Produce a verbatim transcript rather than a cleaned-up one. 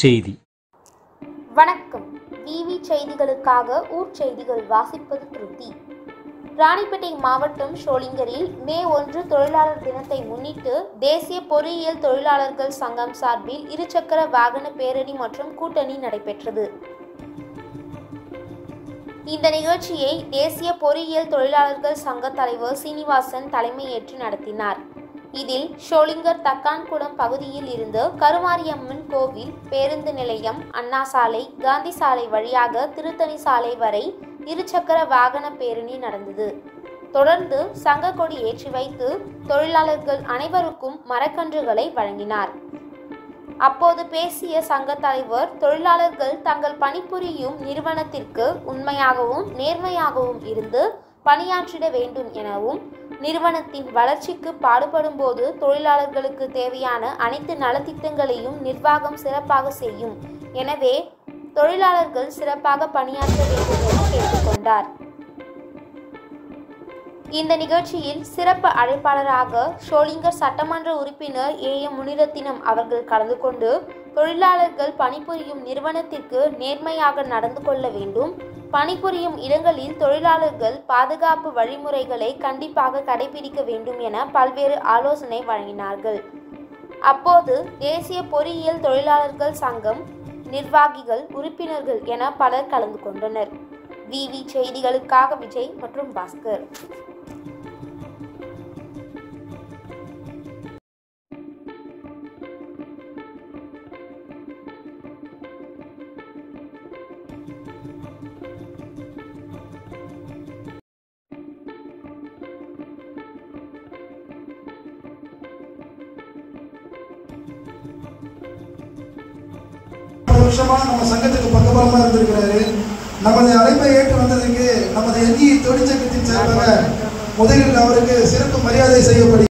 செய்தி. வணக்கம். விவி செய்திகளுக்காக ஊர் செய்திகள் வாசிப்பது திருத்தி. ராணிப்பேட்டை மாவட்டம் ஷோலிங்கரில் மே ஒன்று தொழிலாளர் தினத்தை முன்னிட்டு தேசிய பொறியியல் தொழிலாளர்கள் சங்கம் சார்பில் இருசக்கர வாகன பேரணி மற்றும் கூட்டணி நடைபெற்றது. இந்த நிகழ்ச்சியை தேசிய பொறியியல் தொழிலாளர்கள் சங்க தலைவர் சீனிவாசன் தலைமையேற்று நடத்தினார். இதில் ஷோலிங்கர் தக்கான்குளம் பகுதியில் இருந்து கருமாரியம்மன் கோவில், பேருந்து நிலையம், அண்ணா சாலை, காந்தி சாலை வழியாக திருத்தணி சாலை வரை இருசக்கர வாகன பேரணி நடந்தது. தொடர்ந்து சங்க கொடி ஏற்றி வைத்து தொழிலாளர்கள் அனைவருக்கும் மரக்கன்றுகளை வழங்கினார். அப்போது பேசிய சங்க தலைவர், தொழிலாளர்கள் தங்கள் பணிபுரியும் நிறுவனத்திற்கு உண்மையாகவும் நேர்மையாகவும் இருந்து பணியாற்றிட வேண்டும் எனவும், நிறுவனத்தின் வளர்ச்சிக்கு பாடுபடும் போது தொழிலாளர்களுக்கு தேவையான அனைத்து நலத்திட்டங்களையும் நிர்வாகம் சிறப்பாக செய்யும். எனவே தொழிலாளர்கள் சிறப்பாக பணியாற்ற வேண்டும் என கேட்டுக்கொண்டார். இந்த நிகழ்ச்சியில் சிறப்பு அழைப்பாளராக ஷோலிங்கர் சட்டமன்ற உறுப்பினர் ஏ எம் முனிரத்தினம் அவர்கள் கலந்து கொண்டு, தொழிலாளர்கள் பணிபுரியும் நிறுவனத்திற்கு நேர்மையாக நடந்து கொள்ள வேண்டும், பணிபுரியும் இடங்களில் தொழிலாளர்கள் பாதுகாப்பு வழிமுறைகளை கண்டிப்பாக கடைபிடிக்க வேண்டும் என பல்வேறு ஆலோசனை வழங்கினார்கள். அப்போது தேசிய பொறியியல் தொழிலாளர்கள் சங்கம் நிர்வாகிகள், உறுப்பினர்கள் என பலர் கலந்து கொண்டனர். விவி செய்திகளுக்காக விஜய் மற்றும் பாஸ்கர். வருஷமா நம்ம சங்கத்துக்கு பக்கபலமா இருந்திருக்கிறாரு. நமது அழைப்பை ஏற்று வந்ததுக்கு நமது எஞ்சி தொழிற்சங்கத்தின் சார்பாக முதலில் அவருக்கு சிறப்பு மரியாதை செய்யப்படும்.